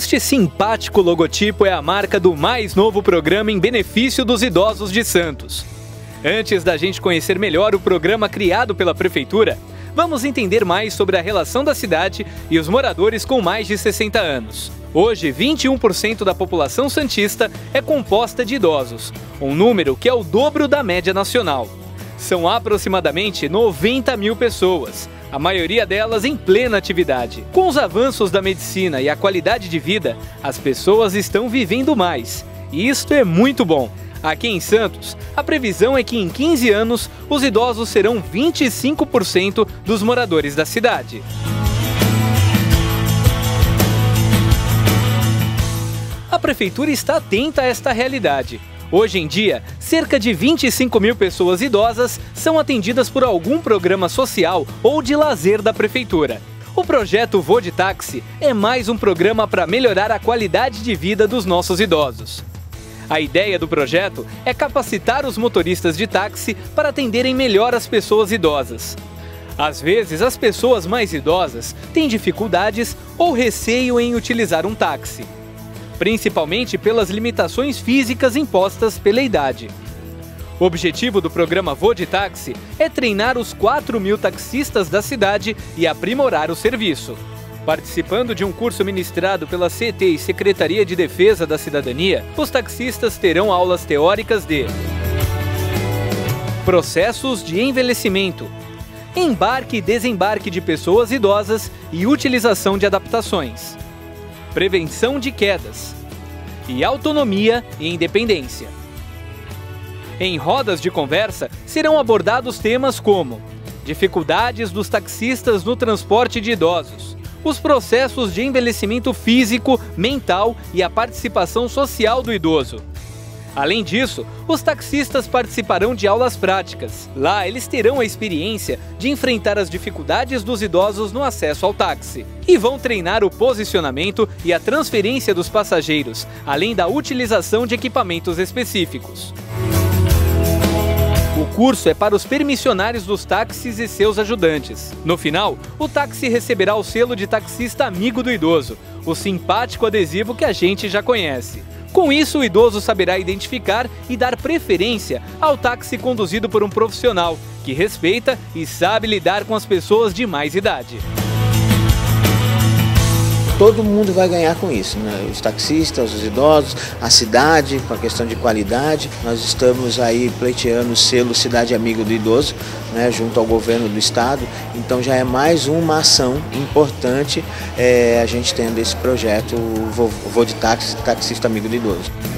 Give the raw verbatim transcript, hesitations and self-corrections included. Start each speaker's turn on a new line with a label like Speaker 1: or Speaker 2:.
Speaker 1: Este simpático logotipo é a marca do mais novo programa em benefício dos idosos de Santos. Antes da gente conhecer melhor o programa criado pela Prefeitura, vamos entender mais sobre a relação da cidade e os moradores com mais de sessenta anos. Hoje, vinte e um por cento da população santista é composta de idosos, um número que é o dobro da média nacional. São aproximadamente noventa mil pessoas, a maioria delas em plena atividade. Com os avanços da medicina e a qualidade de vida, as pessoas estão vivendo mais, e isto é muito bom. Aqui em Santos, a previsão é que em quinze anos, os idosos serão vinte e cinco por cento dos moradores da cidade. A Prefeitura está atenta a esta realidade. Hoje em dia, cerca de vinte e cinco mil pessoas idosas são atendidas por algum programa social ou de lazer da Prefeitura. O projeto Vou de Táxi é mais um programa para melhorar a qualidade de vida dos nossos idosos. A ideia do projeto é capacitar os motoristas de táxi para atenderem melhor as pessoas idosas. Às vezes, as pessoas mais idosas têm dificuldades ou receio em utilizar um táxi, principalmente pelas limitações físicas impostas pela idade. O objetivo do programa Vou de Táxi é treinar os quatro mil taxistas da cidade e aprimorar o serviço. Participando de um curso ministrado pela C T e Secretaria de Defesa da Cidadania, os taxistas terão aulas teóricas de processos de envelhecimento, embarque e desembarque de pessoas idosas e utilização de adaptações, prevenção de quedas e autonomia e independência. Em rodas de conversa serão abordados temas como dificuldades dos taxistas no transporte de idosos, os processos de envelhecimento físico, mental e a participação social do idoso. Além disso, os taxistas participarão de aulas práticas. Lá, eles terão a experiência de enfrentar as dificuldades dos idosos no acesso ao táxi e vão treinar o posicionamento e a transferência dos passageiros, além da utilização de equipamentos específicos. O curso é para os permissionários dos táxis e seus ajudantes. No final, o táxi receberá o selo de taxista amigo do idoso, o simpático adesivo que a gente já conhece. Com isso, o idoso saberá identificar e dar preferência ao táxi conduzido por um profissional que respeita e sabe lidar com as pessoas de mais idade.
Speaker 2: Todo mundo vai ganhar com isso, né? Os taxistas, os idosos, a cidade, com a questão de qualidade. Nós estamos aí pleiteando o selo Cidade Amiga do Idoso, né, junto ao governo do estado. Então já é mais uma ação importante é, a gente tendo esse projeto, o Vou de Táxi, Taxista Amigo do Idoso.